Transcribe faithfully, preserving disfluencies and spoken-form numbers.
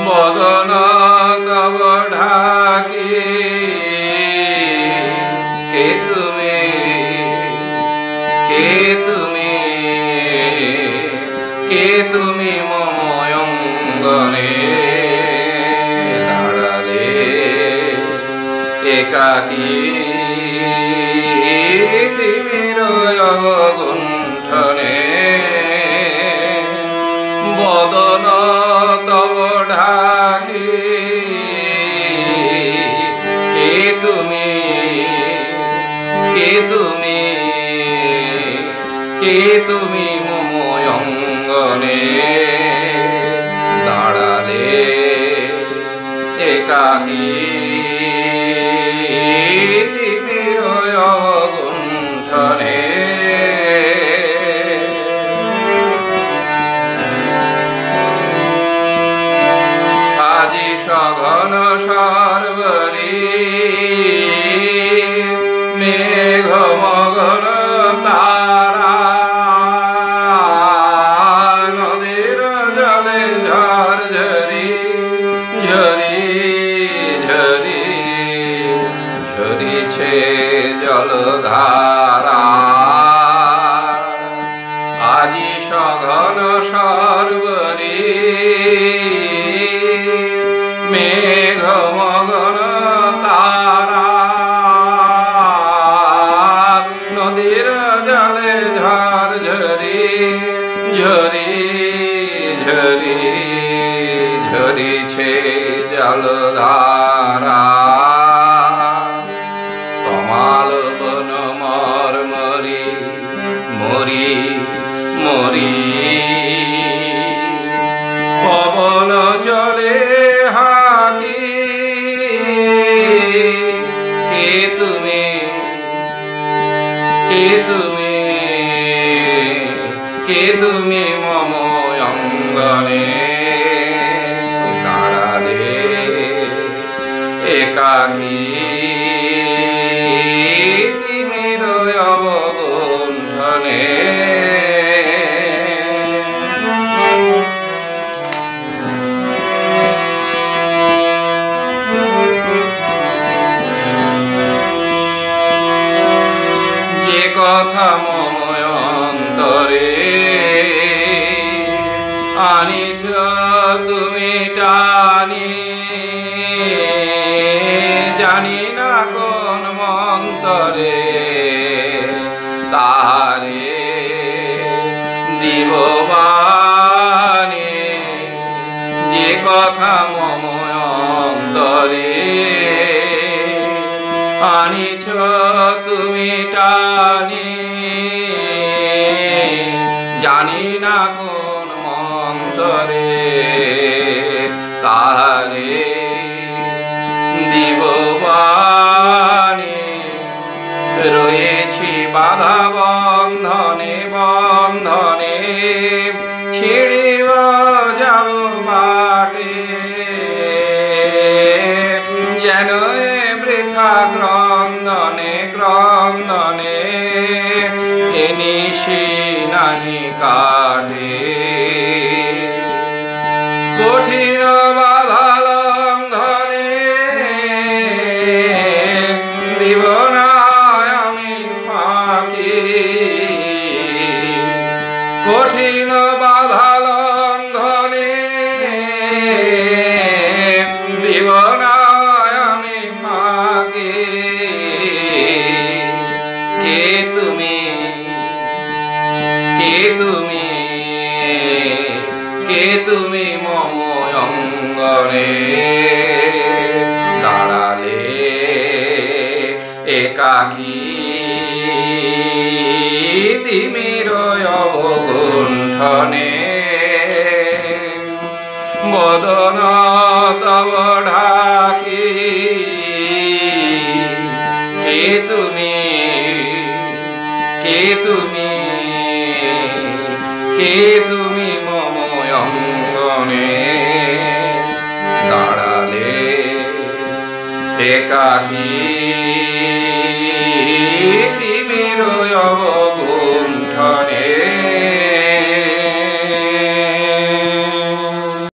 বদন তব ঢাকি কে তুমি কে তুমি কে তুমি মম অঙ্গনে দাঁড়ালে একাকী তিমির গুণ্ঠনে বদন তব ঢাকি কে তুমি কে তুমি কে তুমি মম অঙ্গনে দাঁড়ালে একাকী তিমির গুণ্ঠনে আজি সঘন সর্বরি মেঘ মগন তারা নদীর জলে ঝরঝরি ঝরি ঝরি ঝরিছে জলধারা আজি সঘন সর্বরি মেঘ মগন তারা নদীর জলে ঝরঝরি ঝরি ঝরি ঝরিছে জলধারা তমাল বন মরমরি মরি মরি পবন চলে হাকি কে তুমি কে তুমি কে তুমি মম অঙ্গনে দাঁড়ালে একাকী তিমির গুণ্ঠনে যে কথা মম অন্তরে আনিছ তুমি টানি জানি না কোন মন্তরে তারে দিব বাণী যে কথা মম অন্তরে আনিছ তুমি টানি জানি না কোন মন্তরে তারে দিব বাণী রয়েছি বাধা বন্ধনে বন্ধনে ছিড়িব যাব বাটে যেন বৃথা ক্রন্দনে ক্রন্দনে এ নিশি নাহি কাটে কঠিন বাধা লঙ্ঘনে দিব না আমি ফাঁকি কঠিন বাধা লঙ্ঘনে দিব না আমি ফাঁকি কে তুমি কে তুমি কে তুমি মম অঙ্গনে দাঁড়ালে একাকী তিমির গুণ্ঠনে বদন তব ঢাকি কে তুমি কে তুমি কে তুমি মম অঙ্গনে দাঁড়ালে একাকী